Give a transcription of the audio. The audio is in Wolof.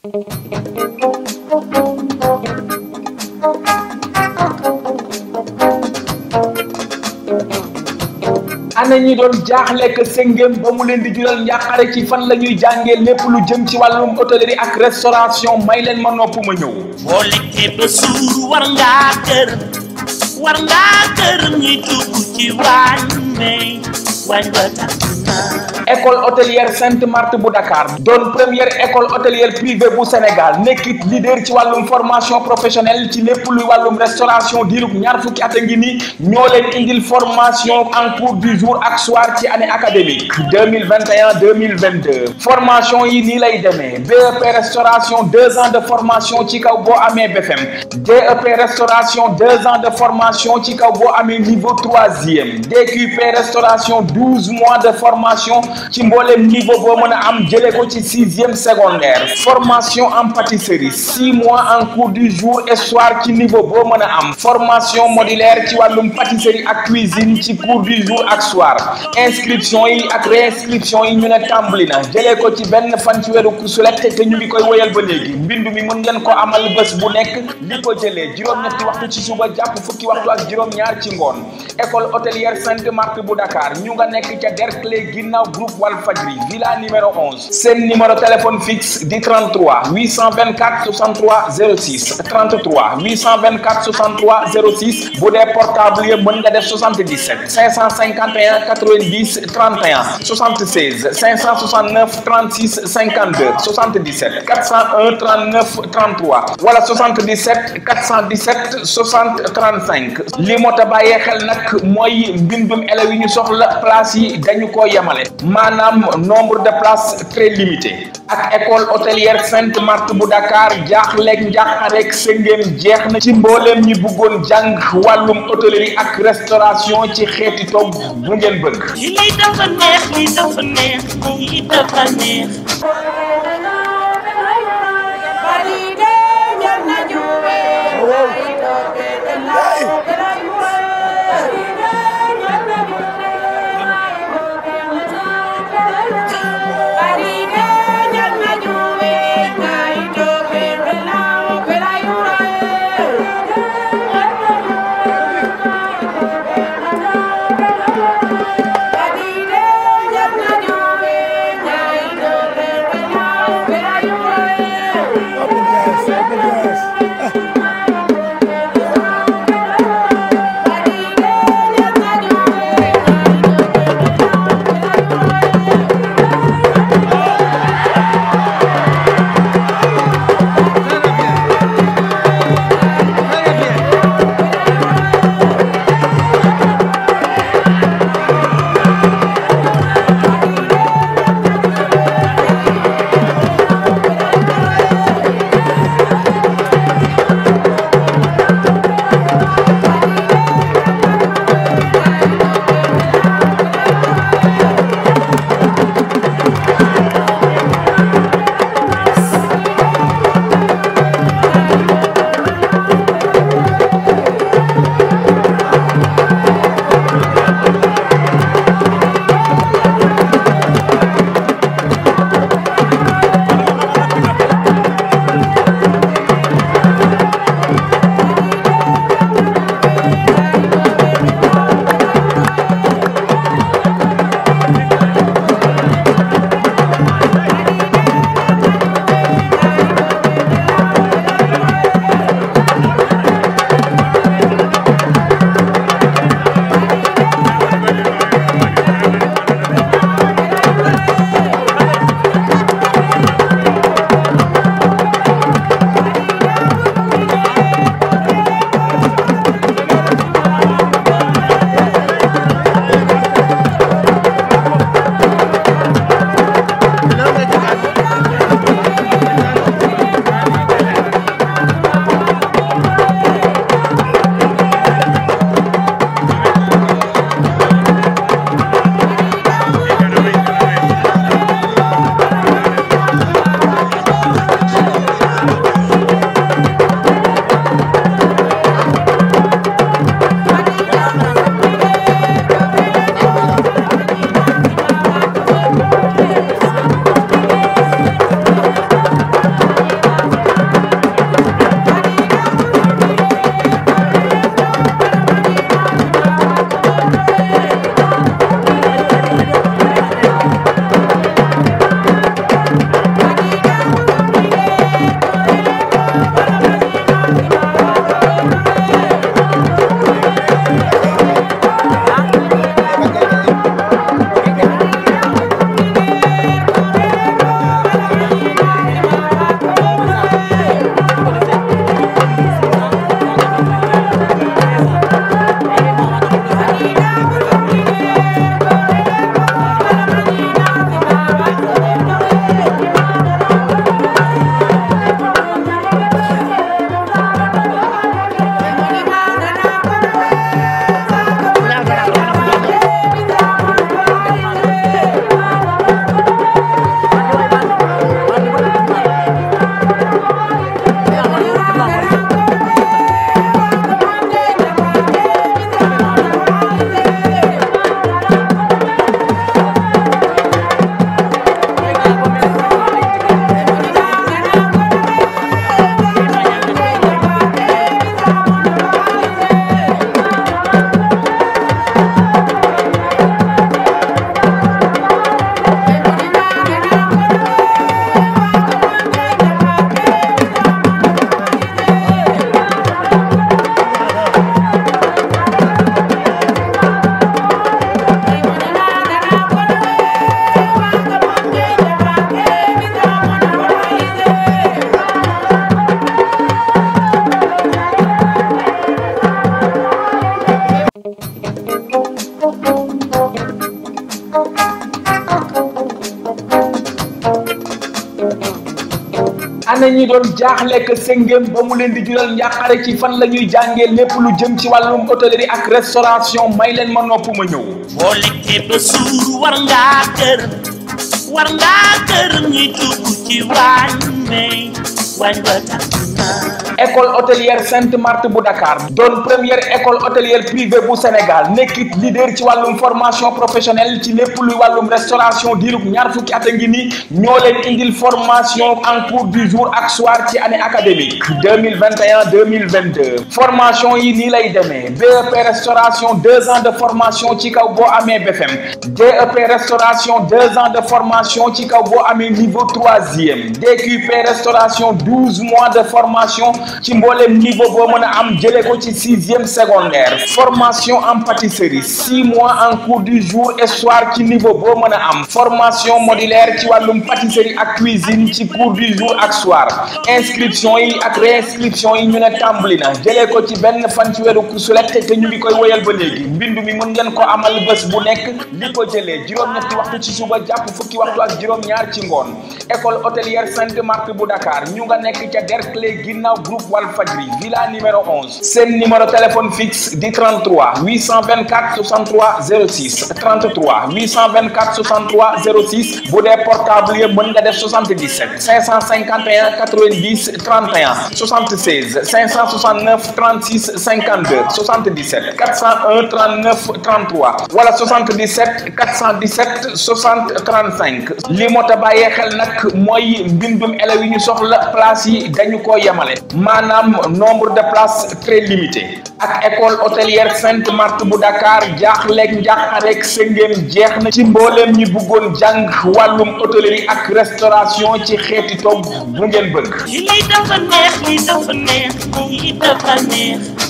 ana ñi doon jaaxle que sëngéem ba mu leen di jural njàqare ci fan la ñuy jàngee lépp lu jëm ci wàllum hôtellerie ak restauration may leen ma nopp ma ñëw. boo lekkee ba suur war ngaa gërëm ñuy dugg ci waañ may waañ ba tàkk na. école hôtelière Sainte Marthe bu Dakar doon première école hôtelière privée bu Sénégal nekkit leader ci wàllum formation professionnelle ci lépp luy wàllum restauration diirub ñaar fukki at a ngi ni ñoo leen indil formation en cours du jour ak soir ci année académique 2021-2022 formation yi nii lay demee BEP restauration 2 ans de formation ci kaw boo amee BFM DEP restauration 2 ans de formation ci kaw boo amee niveau 3e DQP restauration 12 mois de formation ci mboolem niveau boo mën a am jëlee ko ci 6e secondaire formation en pâtisserie 6 mois en cours du jour et soir ci niveau boo mën a am formation modulaire ci wàllum pâtisserie ak cuisine ci cours du jour ak soir inscription yi ak réinscription yi ñu ne tàmbali na jëlee ko ci benn fan ci weeru kusulet te ñu ngi koy woyal ba léegi mbindu mi mën ngeen ko amal bés bu nekk li ko jëlee juróom-ñetti waxtu ci suba jàpp fukki waxtu ak juróom-ñaar ci ngoon école hôtelière Sainte Marthe bu Dakar ñu nga nekk ca Derklé ginnaaw groupe Walfadjri villa numéro 11 seen numéro téléphone fixe di 33 824 63 06 33 824 63 06 bu dee portable yi mën nga def 77 551 90 31 76 569 36 52 77 401 39 33 wala 77 417 60 35 li moo ta bàyyee xel nag mooy mbindum élèves yi ñu soxla place yi dañu ko yemale maanaam nombre de places très limité ak école hôtelière Sainte Marthe bu Dakar jaaxleeg njàqareeg sëngéem jeex na ci mbooleem ñi bëggoon jàng wàllum hôtellerie ak restauration ci xeeti togg bu ngeen bëgg. lii dafa neex lii dafa neex lii dafa neex. ana ñi doon jaaxle que sëngéem ba mu leen di jural njàqare ci fan la ñuy jàngee lépp lu jëm ci wàllum hôtellerie ak restauration may leen ma nopp ma ñëw. boo lekkee ba suur war ngaa kër ñuy dugg ci waañ ba tàkk na. école hôtelière Sainte Marthe bu Dakar doon première école hôtelière privée bu Sénégal nekkit leader ci wàllum formation professionnelle ci lépp luy wàllum restauration diirub ñaar fukki at a ngi ni ñoo leen indil formation en cours du jour ak soir ci année académique 2021-2022 formation yi nii lay demee BEP restauration 2 ans de formation ci kaw boo amee BFM DEP restauration 2 ans de formation ci kaw boo amee niveau 3e DQP restauration 12 mois de formation ci mboolem niveau boo mën a am jëlee ko ci 6e secondaire formation en pâtisserie 6 mois en cours du jour et soir ci niveau boo mën a am formation modulaire ci wàllum pâtisserie ak cuisine ci cours du jour ak soir inscription yi ak réinscription yi ñu ne tàmbali na jëlee ko ci benn fan ci weeru sulet te ñu ngi koy woyal ba léegi mbindu mi mën ngeen ko amal bés bu nekk li ko jëlee juróom-ñetti waxtu ci suba jàpp fukki waxtu ak juróom-ñaar ci ngoon école hôtelière Sainte Marthe bu Dakar ñu nga nekk ca Derklé ginnaaw groupe Walfadjri villa numéro 11 seen numéro téléphone fixe di 33 824 63 06 33 824 63 06 bu dee portable yi mën nga def 77 551 90 31 76 569 36 52 77 401 39 33 wala 77 417 60 35 li moo ta bàyyee xel nag mooy mbindum élèves yi ñu soxla place yi dañu ko yemale maanaam nombre de places très limité ak école hôtelière Sainte Marthe bu Dakar jaaxleeg njàqareeg sëngéem jeex na ci mbooleem ñi bëggoon jàng wàllum hôtellerie ak restauration ci xeeti togg bu ngeen bëgg. lii dafa neex